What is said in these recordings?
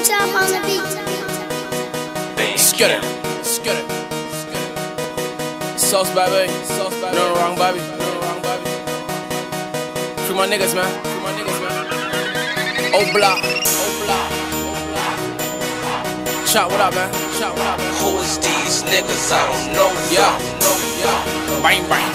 Chop on the beat. Skid it. Sauce, baby. No wrong, baby. Free my niggas, man. Oh, block. Chop, what up, man? Who is these niggas? I don't know. Yeah. Bang, bang.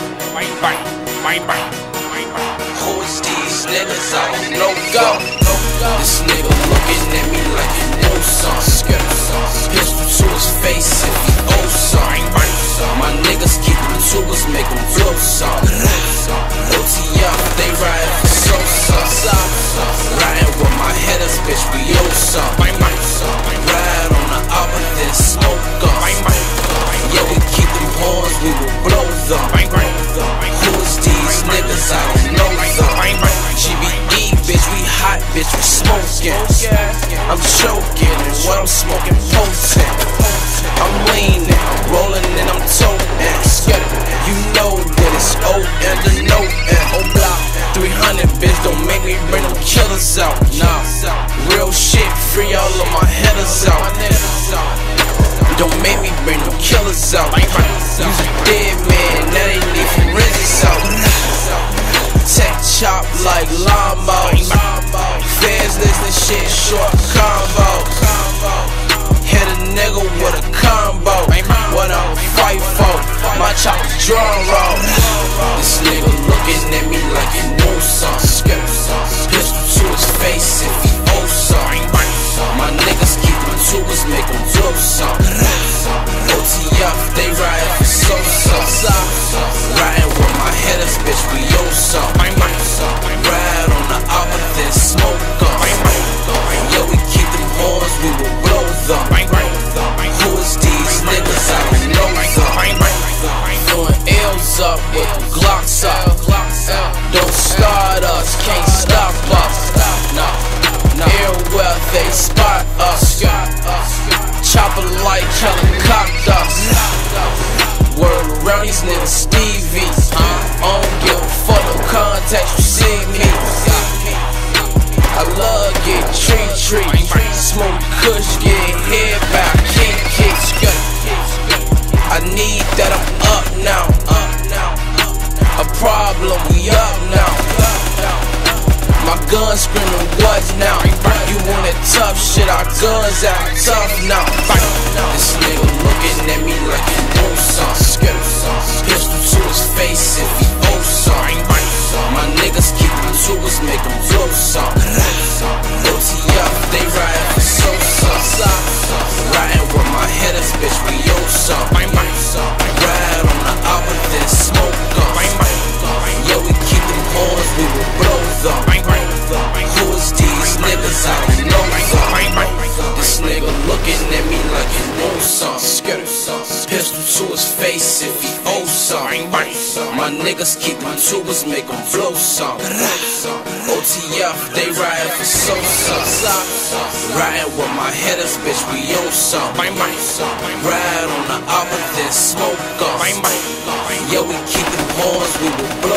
Who is these niggas? I don't know. Go. This nigga looking at me like he knows something. Pistol to his face if he owes something. My niggas keep them to us, make them blow something. OTF, they ride for so. Riding with my headers, bitch, we owe something. Ride on the album, then smoke up. Yeah, we keep them horns, we will blow them. Who is these niggas? I don't know them. GBE, bitch, we hot, bitch, we smoking. I'm choking, and what I'm smoking potent. I'm leaning, I'm rolling, and I'm toting. You know that it's O and the no and O block 300, bitch, don't make me bring them killers out. Nah, real shit, free all of my headers out. Don't make me bring them killers out. Use a dead man, now they need forensics out. Teqs chop like lawnmowers. Fans listen shit, short combos. Hit a nigga with a combo. What I'm fight for, my chop's drum roll. This nigga looking at me like he knows something. Pistol to his face if he owes something. My niggas keep them to us, make them blow something. OTF, they riding for so. Riding with my headers, bitch, we owe something. Ride on the album, then smoke up. Yeah, we keep them horns, we will blow them. Who is these niggas? I don't know them. Doing L's up with the Glocks up. Don't start us, can't stop us. Everywhere they spot us. Chopper like helicopters. Word around these niggas Stevie. I don't give a fuck, no contact, you see me. I love get treat. Smoke kush, get hit by kick. I need that, I'm up now. A problem, we up now. My gun screaming, what now? You want that tough shit, our guns out tough now. This nigga looking at me like he knows something. Pistol to his face if he owes something. My niggas keep them to us, make them blow something. OTF, they riding for so. Riding with my headers, bitch, we owe something. Ride on the album, then smoke up. Yeah, we keep them horns, we will blow them. Who is these niggas? I don't know them. This nigga looking at me like he knows something. Pistol to his face if he owes something. My niggas keep them to us, make them blow something. OTF, they riding for so. Riding with my headers, bitch, we owe something. Ride on the album, then smoke up. Yeah, we keep them horns, we will blow.